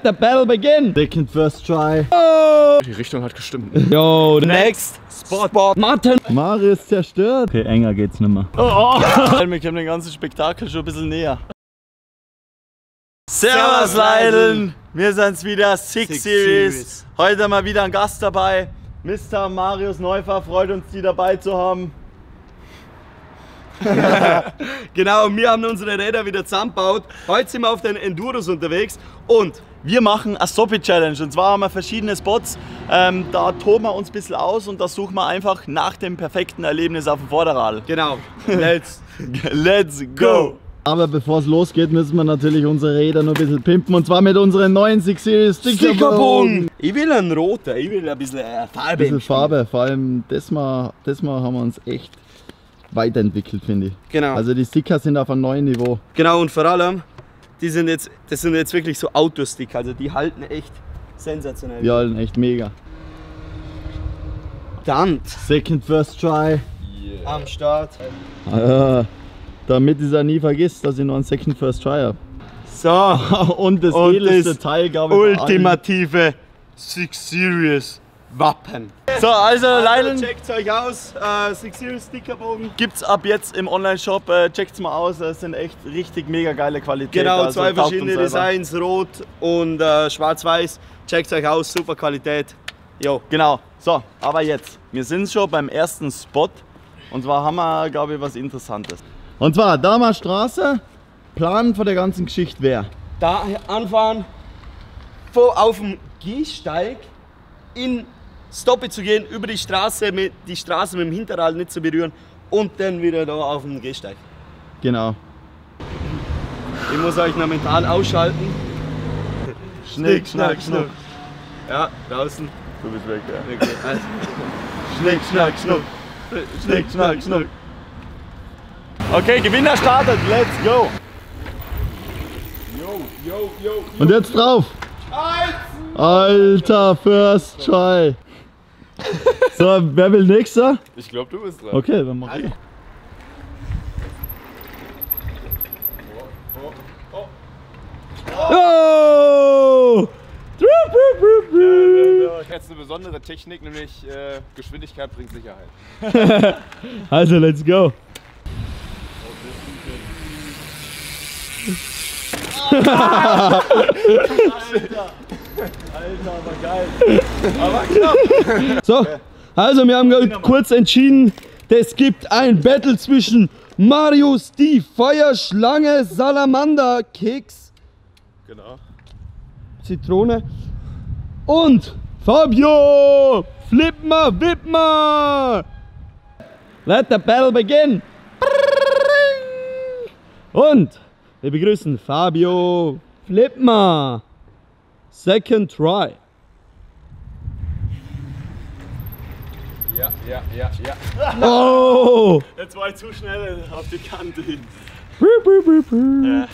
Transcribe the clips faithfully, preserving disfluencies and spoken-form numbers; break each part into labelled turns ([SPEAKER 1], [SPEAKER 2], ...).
[SPEAKER 1] the battle begin!
[SPEAKER 2] Second first try.
[SPEAKER 1] Oh.
[SPEAKER 3] Die Richtung hat gestimmt.
[SPEAKER 1] Yo, the next spot. spot. Martin!
[SPEAKER 2] Marius zerstört. Okay, enger geht's nicht mehr.
[SPEAKER 1] Oh, oh.
[SPEAKER 2] Wir kommen den ganzen Spektakel schon ein bisschen näher. Servus Leideln! Wir sind's wieder, Six, Six Series. Series. Heute mal wieder ein Gast dabei. Mister Marius Neufer, freut uns, die dabei zu haben.
[SPEAKER 1] Genau, wir haben unsere Räder wieder zusammengebaut. Heute sind wir auf den Enduros unterwegs und
[SPEAKER 2] wir machen eine Stoppi-Challenge. Und zwar haben wir verschiedene Spots. Ähm, da toben wir uns ein bisschen aus und das suchen wir einfach nach dem perfekten Erlebnis auf dem Vorderrad.
[SPEAKER 1] Genau, let's,
[SPEAKER 2] let's go! Aber bevor es losgeht, müssen wir natürlich unsere Räder noch ein bisschen pimpen. Und zwar mit unseren neuen Six Series Stickerbogen.
[SPEAKER 1] Ich will einen roten, ich will ein bisschen äh, Farbe.
[SPEAKER 2] Ein bisschen Farbe, vor allem das Mal, das Mal haben wir uns echt weiterentwickelt, finde ich.
[SPEAKER 1] Genau.
[SPEAKER 2] Also die Sticker sind auf einem neuen Niveau.
[SPEAKER 1] Genau, und vor allem, die sind jetzt, das sind jetzt wirklich so Autosticker, also die halten echt sensationell.
[SPEAKER 2] Die halten echt mega.
[SPEAKER 1] Dann
[SPEAKER 2] Second first try.
[SPEAKER 1] Yeah. Am Start.
[SPEAKER 2] Ah, damit ich es nie vergisst, dass ich noch einen Second first try habe.
[SPEAKER 1] So,
[SPEAKER 2] und das
[SPEAKER 1] und
[SPEAKER 2] edelste
[SPEAKER 1] das
[SPEAKER 2] Teil, glaube ich.
[SPEAKER 1] Ultimative Six Series Wappen.
[SPEAKER 2] So, also, also Leilen,
[SPEAKER 1] checkt euch aus, äh, Six Series Stickerbogen.
[SPEAKER 2] Gibt's ab jetzt im Online-Shop, äh, checkt's mal aus, es sind echt richtig mega geile Qualität.
[SPEAKER 1] Genau,
[SPEAKER 2] also,
[SPEAKER 1] zwei verschiedene Designs, rot und äh, schwarz-weiß. Checkt euch aus, super Qualität. Jo.
[SPEAKER 2] Genau, so, aber jetzt, wir sind schon beim ersten Spot und zwar haben wir, glaube ich, was Interessantes. Und zwar, Dahmer Straße, Plan von der ganzen Geschichte wäre?
[SPEAKER 1] Da anfahren, vor auf dem Gehsteig in Stoppe zu gehen, über die Straße, mit, die Straße mit dem Hinterrad nicht zu berühren und dann wieder da auf dem Gehsteig.
[SPEAKER 2] Genau.
[SPEAKER 1] Ich muss euch noch mental ausschalten.
[SPEAKER 2] Schnick, schnack, schnuck.
[SPEAKER 1] Ja, draußen.
[SPEAKER 2] Du bist weg, ja.
[SPEAKER 1] Okay, also.
[SPEAKER 2] Schnick, schnack, schnuck. Schnick, schnack, schnuck. Okay, Gewinner startet, let's go!
[SPEAKER 1] Yo, yo, yo, yo.
[SPEAKER 2] Und jetzt drauf! Alter, first try! So, wer will nächster?
[SPEAKER 3] Ich glaube, du bist dran.
[SPEAKER 2] Okay, dann mach ich. Oh!
[SPEAKER 3] Jetzt eine besondere Technik, nämlich äh, Geschwindigkeit bringt Sicherheit.
[SPEAKER 2] Also, let's go! Alter! Alter, aber geil! Aber knapp! So, also wir haben kurz entschieden, es gibt ein Battle zwischen Marius, die Feuerschlange, Salamander, Keks,
[SPEAKER 3] Genau.
[SPEAKER 2] Zitrone und Fabio! Flippma, Wippma! Let the battle begin! Und wir begrüßen Fabio Flippma. Second try.
[SPEAKER 3] Ja, ja, ja, ja.
[SPEAKER 2] Oh!
[SPEAKER 1] Jetzt war ich zu schnell auf die Kante hin.
[SPEAKER 2] Ja.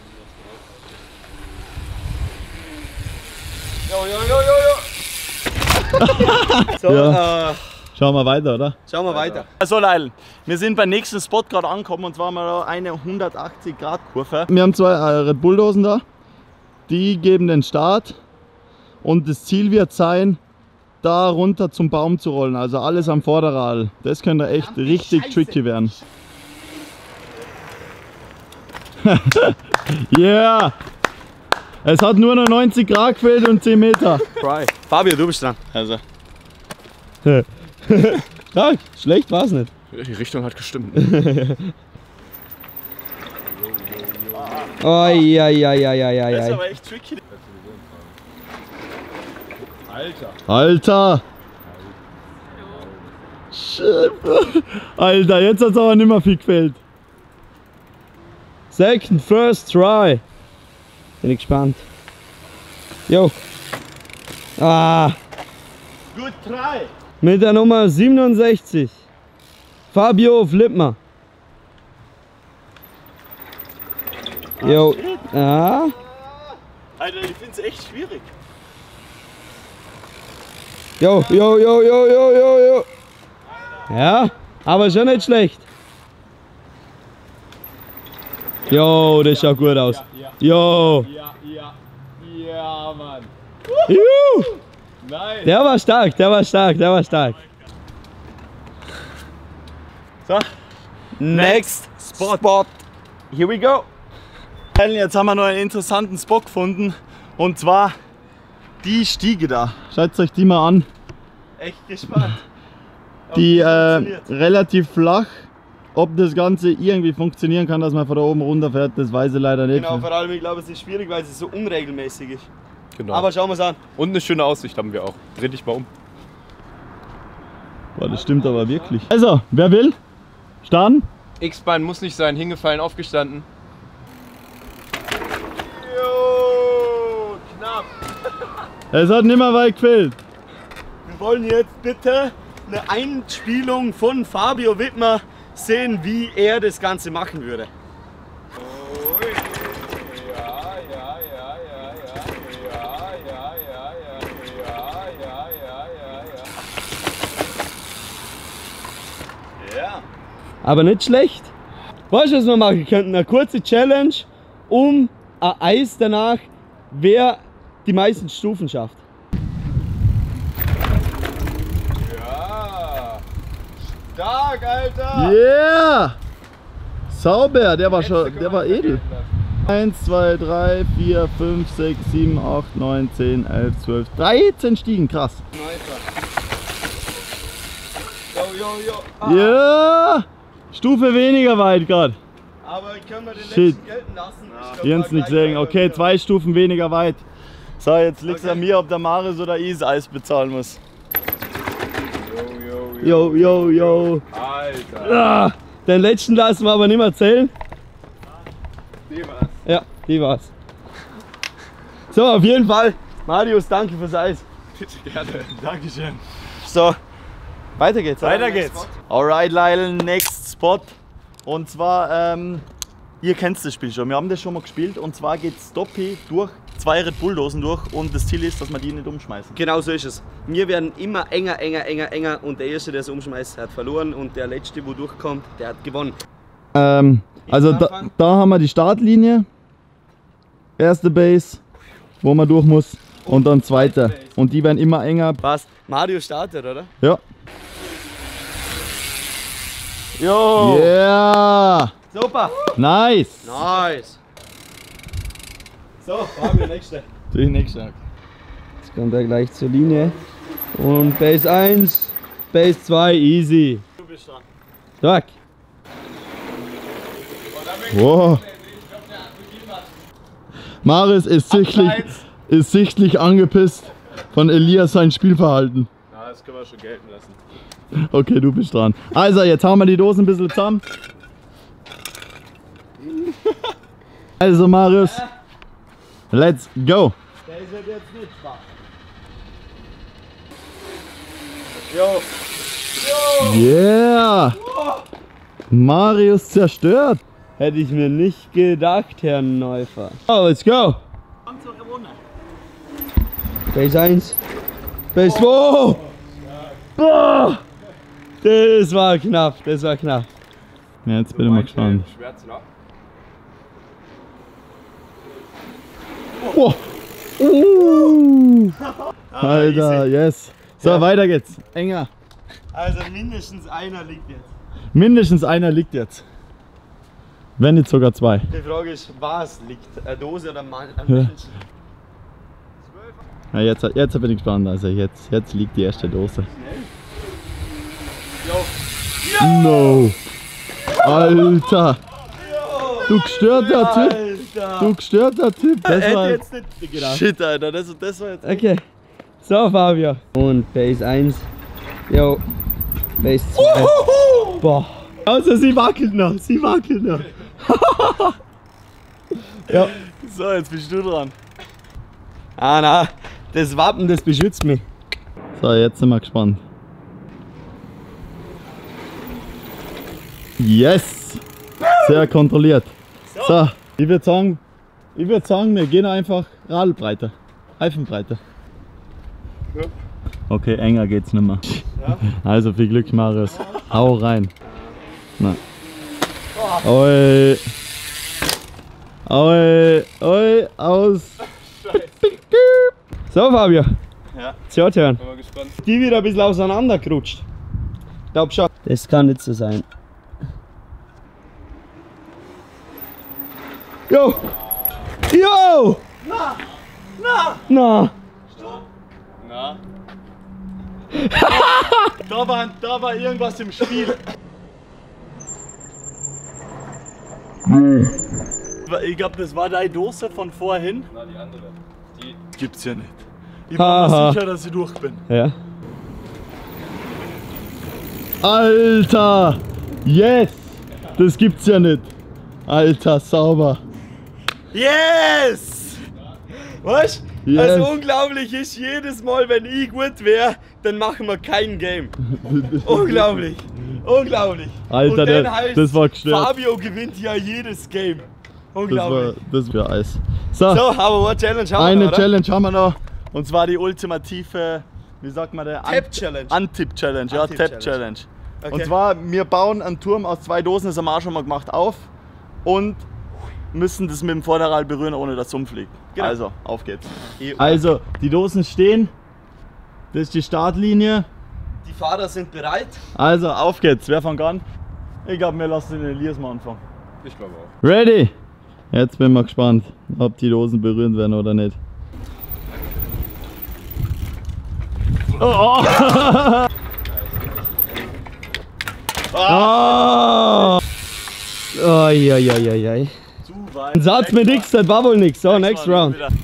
[SPEAKER 1] Jo, jo, jo, jo, jo. So,
[SPEAKER 2] Ja.
[SPEAKER 1] äh,
[SPEAKER 2] Schauen wir weiter, oder?
[SPEAKER 1] schauen wir weiter.
[SPEAKER 2] Also Leil, wir sind beim nächsten Spot gerade angekommen und zwar haben wir da eine hundertachtzig Grad Kurve. Wir haben zwei äh, Red Bull Dosen da, die geben den Start und das Ziel wird sein, da runter zum Baum zu rollen, also alles am Vorderrad. Das könnte echt richtig Scheiße. Tricky werden. Yeah! Es hat nur noch neunzig Grad gefehlt und zehn Meter.
[SPEAKER 1] Try. Fabio, du bist dran.
[SPEAKER 2] Also. Ja, schlecht war es nicht.
[SPEAKER 3] Die Richtung hat gestimmt.
[SPEAKER 1] Oi, oi, oi, oi, oi,
[SPEAKER 2] Das ist
[SPEAKER 1] oi.
[SPEAKER 2] aber echt tricky.
[SPEAKER 3] Alter.
[SPEAKER 2] Alter! Shit. Alter, jetzt hat es aber nicht mehr viel gefällt. Second, first try.
[SPEAKER 1] Bin ich gespannt. Jo. Ah,
[SPEAKER 2] Good try!
[SPEAKER 1] mit der Nummer siebenundsechzig. Fabio Flippma. Jo. Ja.
[SPEAKER 2] Alter, ich finde es echt schwierig.
[SPEAKER 1] Jo, jo, jo, jo, jo, jo, jo. Ja, aber schon nicht schlecht. Jo, das schaut gut aus. Jo.
[SPEAKER 3] Ja, ja, ja. Ja, Mann.
[SPEAKER 2] Juhu.
[SPEAKER 3] Nice.
[SPEAKER 1] Der war stark, der war stark, der war stark.
[SPEAKER 2] So,
[SPEAKER 1] Next Spot. Here we go.
[SPEAKER 2] jetzt haben wir noch einen interessanten Spot gefunden. Und zwar die Stiege da. Schaut euch die mal an.
[SPEAKER 1] Echt gespannt.
[SPEAKER 2] Die äh, relativ flach. Ob das Ganze irgendwie funktionieren kann, dass man von da oben runterfährt, das weiß ich leider nicht.
[SPEAKER 1] Genau, vor allem, ich glaube, es ist schwierig, weil es so unregelmäßig ist.
[SPEAKER 3] Genau.
[SPEAKER 1] Aber schauen wir es an.
[SPEAKER 3] Und eine schöne Aussicht haben wir auch. Dreh dich mal um.
[SPEAKER 2] Boah, das stimmt aber wirklich. Also, wer will? Starten?
[SPEAKER 3] X-Bein muss nicht sein. Hingefallen, aufgestanden. Jo, knapp.
[SPEAKER 2] Es hat nicht mehr weit gefehlt.
[SPEAKER 1] Wir wollen jetzt bitte eine Einspielung von Fabio Wittmer sehen, wie er das Ganze machen würde.
[SPEAKER 3] Ui, ja, ja, ja, ja, ja, ja, ja, ja, ja, ja, ja, ja,
[SPEAKER 1] Ja. Aber nicht schlecht. Weißt du, was wir machen könnten? Eine kurze Challenge um ein Eis danach, wer die meisten Stufen schafft.
[SPEAKER 3] ja. Stark, Alter.
[SPEAKER 2] Yeah! Sauber, der war schon, der war edel. eins, zwei, drei, vier, fünf, sechs, sieben, acht, neun, zehn, elf, zwölf, dreizehn Stiegen, krass.
[SPEAKER 1] Jo, jo, jo. Ah.
[SPEAKER 2] Ja! Stufe weniger weit gerade.
[SPEAKER 1] Aber können wir den
[SPEAKER 2] Shit.
[SPEAKER 1] letzten gelten lassen? Ich glaub,
[SPEAKER 2] Jens
[SPEAKER 1] war
[SPEAKER 2] nicht
[SPEAKER 1] gleich
[SPEAKER 2] sehen.
[SPEAKER 1] weiter
[SPEAKER 2] Okay,
[SPEAKER 1] wieder.
[SPEAKER 2] zwei Stufen weniger weit. So, jetzt liegt es
[SPEAKER 1] Okay.
[SPEAKER 2] an mir, ob der Marius oder ich das Eis bezahlen muss.
[SPEAKER 3] Jo, jo,
[SPEAKER 1] Jo, jo, jo.
[SPEAKER 3] Alter.
[SPEAKER 1] Ah, den letzten lassen wir aber nicht mehr zählen.
[SPEAKER 3] Die war's.
[SPEAKER 1] Ja, die war's. So, auf jeden Fall. Marius, danke fürs Eis.
[SPEAKER 3] Bitte gerne.
[SPEAKER 2] Dankeschön.
[SPEAKER 1] So, weiter geht's. oder?
[SPEAKER 2] Weiter geht's. Alright, Lyle, next spot. Und zwar, ähm, ihr kennt das Spiel schon. Wir haben das schon mal gespielt. Und zwar geht Stoppy durch zwei Red Bull-Dosen durch. Und das Ziel ist, dass wir die nicht umschmeißen.
[SPEAKER 1] Genau so ist es. Wir werden immer enger, enger, enger, enger. Und der Erste, der es umschmeißt, hat verloren. Und der Letzte, wo durchkommt, der hat gewonnen.
[SPEAKER 2] Ähm, also da,
[SPEAKER 1] anfangen?
[SPEAKER 2] da haben wir die Startlinie. Erste Base, wo man durch muss. Und dann zweite. Und die werden immer enger.
[SPEAKER 1] Was? Mario startet, oder?
[SPEAKER 2] Ja.
[SPEAKER 1] Jo!
[SPEAKER 2] Yeah!
[SPEAKER 1] Super!
[SPEAKER 2] Nice!
[SPEAKER 1] Nice! So, Fabio, nächste.
[SPEAKER 2] Die nächste.
[SPEAKER 1] Jetzt kommt er gleich zur Linie. Und Base eins, Base zwei, easy.
[SPEAKER 2] Du bist dran.
[SPEAKER 1] Stark.
[SPEAKER 2] Wow. Marius ist sichtlich, ist sichtlich angepisst von Elias sein Spielverhalten.
[SPEAKER 3] Na, das können wir schon gelten lassen.
[SPEAKER 2] Okay, du bist dran. Also, jetzt hauen wir die Dosen ein bisschen zusammen. Also, Marius, let's go.
[SPEAKER 1] Der ist halt jetzt nicht schwach. Jo!
[SPEAKER 2] Yeah! Marius zerstört.
[SPEAKER 1] Hätte ich mir nicht gedacht, Herr Neufer. Oh, let's go! Base eins, Base zwei. Boah! Das war knapp, das war knapp.
[SPEAKER 2] Ja, jetzt bin ich mal gespannt.
[SPEAKER 3] Schmerzen ab.
[SPEAKER 2] Oh. Uh. Alter, yes. So,
[SPEAKER 1] Ja.
[SPEAKER 2] weiter geht's. Enger.
[SPEAKER 1] Also mindestens einer liegt jetzt.
[SPEAKER 2] Mindestens einer liegt jetzt. Wenn nicht sogar zwei.
[SPEAKER 1] Die Frage ist, was liegt? Eine Dose oder ein Mann- ein
[SPEAKER 2] Ja.
[SPEAKER 1] Mensch?
[SPEAKER 2] Ja, jetzt, jetzt bin ich gespannt. Also jetzt, jetzt liegt die erste Dose. No. Alter. Du gestörter Typ.
[SPEAKER 1] Alter!
[SPEAKER 2] Du gestörter Typ. Das
[SPEAKER 1] Hätte
[SPEAKER 2] war
[SPEAKER 1] jetzt nicht gedacht.
[SPEAKER 2] Shit, Alter. Das, das war jetzt.
[SPEAKER 1] Okay. So, Fabio. Und Base eins. Jo. Base zwei. Boah. Also sie wackelt noch. Sie wackelt noch. Ja.
[SPEAKER 2] So, jetzt bist du dran.
[SPEAKER 1] Ah, na. Das Wappen, das beschützt mich.
[SPEAKER 2] So, jetzt sind wir gespannt. Yes! Sehr kontrolliert. So, ich würde sagen, ich würde sagen, wir gehen einfach Radlbreite. Reifenbreite. Okay, enger geht's nicht mehr. Also viel Glück, Marius. Hau rein. Na. Oi. Oi. Oi. Aus.
[SPEAKER 1] So, Fabio.
[SPEAKER 2] Ja.
[SPEAKER 1] Tja, hören.
[SPEAKER 3] Bin mal gespannt.
[SPEAKER 1] Die wieder ein bisschen auseinandergerutscht. Ich glaub schon. Das kann nicht so sein. Jo! Jo!
[SPEAKER 2] Na! Na!
[SPEAKER 1] Na!
[SPEAKER 3] Na?
[SPEAKER 2] Da war, da war irgendwas im Spiel. Ich glaube, das war deine Dose von vorhin.
[SPEAKER 3] Na, die andere. Die.
[SPEAKER 2] Gibt's ja nicht. Ich war
[SPEAKER 1] Haha.
[SPEAKER 2] mir sicher, dass ich durch bin.
[SPEAKER 1] Ja.
[SPEAKER 2] Alter! Yes! Das gibt's ja nicht. Alter, sauber.
[SPEAKER 1] Yes! Was?
[SPEAKER 2] Yes.
[SPEAKER 1] Also unglaublich ist, jedes Mal, wenn ich gut wäre, dann machen wir kein Game. Unglaublich. Unglaublich.
[SPEAKER 2] Alter,
[SPEAKER 1] Und dann
[SPEAKER 2] der-
[SPEAKER 1] heißt,
[SPEAKER 2] das war gestört.
[SPEAKER 1] Fabio gewinnt ja jedes Game.
[SPEAKER 2] Das war,
[SPEAKER 1] Unglaublich.
[SPEAKER 2] das war Eis. So,
[SPEAKER 1] So, aber eine Challenge haben
[SPEAKER 2] eine
[SPEAKER 1] wir noch, oder?
[SPEAKER 2] Challenge haben wir noch. Und zwar die ultimative, wie sagt man der?
[SPEAKER 1] Tap Challenge.
[SPEAKER 2] Antip Challenge, ja,
[SPEAKER 1] Antip
[SPEAKER 2] Tap
[SPEAKER 1] Challenge.
[SPEAKER 2] Challenge.
[SPEAKER 1] Okay.
[SPEAKER 2] Und zwar, wir bauen einen Turm aus zwei Dosen, das haben wir auch schon mal gemacht, auf und müssen das mit dem Vorderrad berühren, ohne dass es umfliegt.
[SPEAKER 1] Genau.
[SPEAKER 2] Also, auf geht's. Also, die Dosen stehen, das ist die Startlinie.
[SPEAKER 1] Die Fahrer sind bereit.
[SPEAKER 2] Also, auf geht's. Wer fängt an? Ich glaube, wir lassen den Elias mal anfangen.
[SPEAKER 3] Ich glaube auch.
[SPEAKER 2] Ready? Jetzt bin ich mal gespannt, ob die Dosen berührt werden oder nicht. Oh!
[SPEAKER 1] Oh! Oi, oi, oi, oi, oi.
[SPEAKER 2] Zu weit.
[SPEAKER 1] Ein Satz mit nix, das war wohl nix. So, next round.
[SPEAKER 2] Wieder.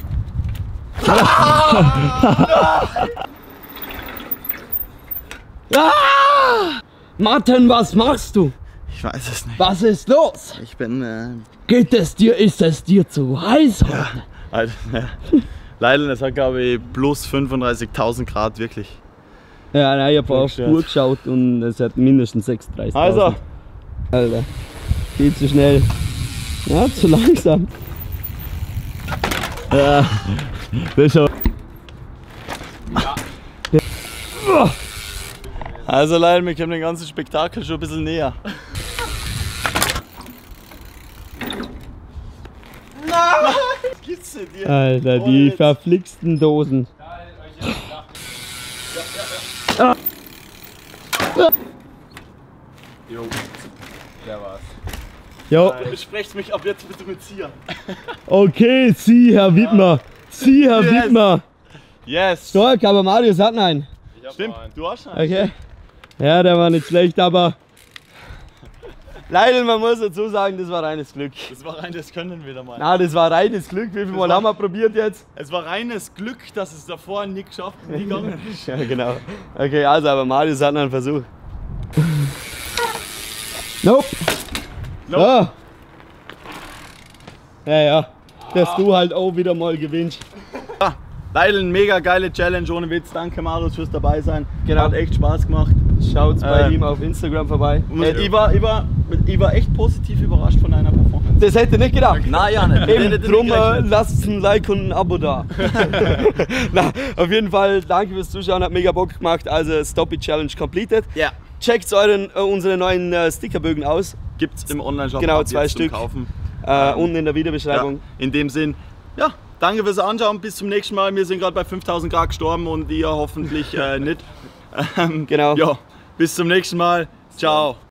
[SPEAKER 1] Ah! Martin, was machst du?
[SPEAKER 2] Ich weiß es nicht.
[SPEAKER 1] Was ist los?
[SPEAKER 2] Ich bin. Äh,
[SPEAKER 1] Geht es dir, ist es dir zu heiß heute?
[SPEAKER 2] Alter, ja. Leider, es hat glaube ich plus fünfunddreißigtausend Grad, wirklich.
[SPEAKER 1] Ja, nein, ich hab auf die
[SPEAKER 2] Gestört.
[SPEAKER 1] Uhr geschaut und es hat mindestens sechsunddreißig.
[SPEAKER 2] Also,
[SPEAKER 1] Alter, viel zu schnell. Ja, zu langsam.
[SPEAKER 2] ja, das ist schon. Also leider, wir kommen dem ganzen Spektakel schon ein bisschen näher. Nein! Was gibt's denn dir?
[SPEAKER 1] Alter,
[SPEAKER 2] Ohne
[SPEAKER 1] die
[SPEAKER 2] Witz.
[SPEAKER 1] verflixten Dosen.
[SPEAKER 3] Jo. Der war's.
[SPEAKER 1] Jo,
[SPEAKER 2] Besprecht mich ab jetzt bitte mit Sia.
[SPEAKER 1] okay, Sie, Herr Wittmer. Sie, Herr
[SPEAKER 2] Yes.
[SPEAKER 1] Wittmer.
[SPEAKER 2] Yes!
[SPEAKER 1] Stark, aber Marius hat einen.
[SPEAKER 3] Ich hab
[SPEAKER 2] Stimmt,
[SPEAKER 3] noch einen.
[SPEAKER 2] du hast schon.
[SPEAKER 1] Okay. Ja, der war nicht schlecht, aber leider, man muss dazu sagen, das war reines Glück.
[SPEAKER 2] Das war reines Können wieder mal.
[SPEAKER 1] Na, das war reines Glück. Wie viel Mal
[SPEAKER 2] war-
[SPEAKER 1] haben wir probiert jetzt?
[SPEAKER 2] Es war reines Glück, dass es davor nicht geschafft nie gegangen ist.
[SPEAKER 1] Ja, genau. Okay, also, aber Marius hat noch einen Versuch. Nope.
[SPEAKER 2] Nope.
[SPEAKER 1] So. Ja, ja. Dass du halt auch wieder mal gewinnst.
[SPEAKER 2] Ja, leider eine mega geile Challenge, ohne Witz. Danke Marius fürs dabei sein.
[SPEAKER 1] Genau.
[SPEAKER 2] Hat echt Spaß gemacht.
[SPEAKER 1] Schaut bei
[SPEAKER 2] Äh,
[SPEAKER 1] ihm auf Instagram vorbei.
[SPEAKER 2] Und ich, war, ich, war, ich war echt positiv überrascht von deiner Performance.
[SPEAKER 1] Das hätte ich nicht gedacht.
[SPEAKER 2] Nein, ja nicht.
[SPEAKER 1] Eben
[SPEAKER 2] Hätte ich
[SPEAKER 1] drum,
[SPEAKER 2] nicht
[SPEAKER 1] äh,
[SPEAKER 2] gerechnet.
[SPEAKER 1] lasst ein Like und ein Abo da. Na, auf jeden Fall, danke fürs Zuschauen, hat mega Bock gemacht. Also Stop It Challenge completed.
[SPEAKER 2] Ja.
[SPEAKER 1] Checkt euren, äh, unsere neuen äh, Stickerbögen aus.
[SPEAKER 2] Gibt's im Online-Shop
[SPEAKER 1] Genau,
[SPEAKER 2] ab
[SPEAKER 1] zwei
[SPEAKER 2] jetzt zum
[SPEAKER 1] Stück.
[SPEAKER 2] Kaufen.
[SPEAKER 1] Äh,
[SPEAKER 2] Ähm,
[SPEAKER 1] unten in der
[SPEAKER 2] Ja,
[SPEAKER 1] Videobeschreibung.
[SPEAKER 2] in dem Sinn, ja, danke fürs Anschauen. Bis zum nächsten Mal. Wir sind gerade bei fünftausend Grad gestorben und ihr hoffentlich äh, nicht. Ähm,
[SPEAKER 1] Genau.
[SPEAKER 2] Ja, bis zum nächsten Mal. Ciao.